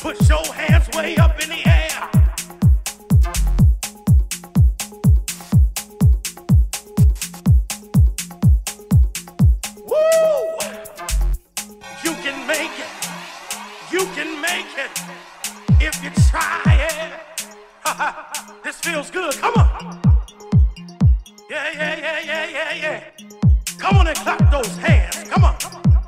Put your hands way up in the air. Woo! You can make it. You can make it if you try it. This feels good. Come on. Yeah, yeah, yeah, yeah, yeah, yeah. Come on and clap those hands. Come on.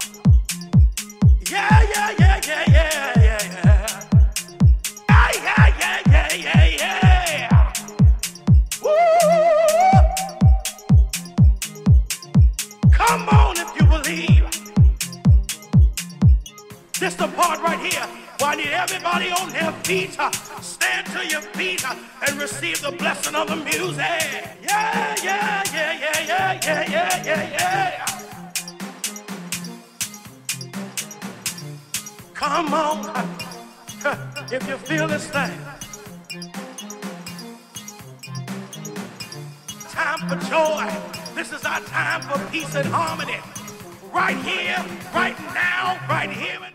Yeah, yeah, yeah, yeah, yeah, yeah, yeah. Yeah, yeah, yeah, yeah, yeah, yeah. Woo! Come on if you believe. This the part right here where I need everybody on their feet. Stand to your feet and receive the blessing of the music. Yeah, yeah, yeah, yeah, yeah, yeah, yeah, yeah, yeah. Come on, if you feel this thing. Time for joy. This is our time for peace and harmony. Right here, right now, right here.